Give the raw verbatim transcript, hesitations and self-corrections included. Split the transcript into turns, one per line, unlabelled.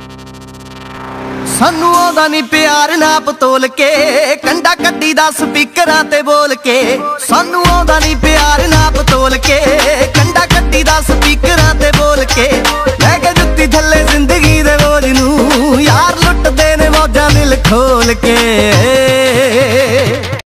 सानू आउंदा नी प्यार नाप तोल के, कंडा कड्डी दा स्पीकरां ते बोल के। सानू आउंदा नी प्यार नाप तोल के, कंडा कड्डी दा स्पीकरां ते बोल के। लैके जुत्ती थल्ले जिंदगी दे बोझ नू, यार लुटदे ने मौजां दिल खोल के।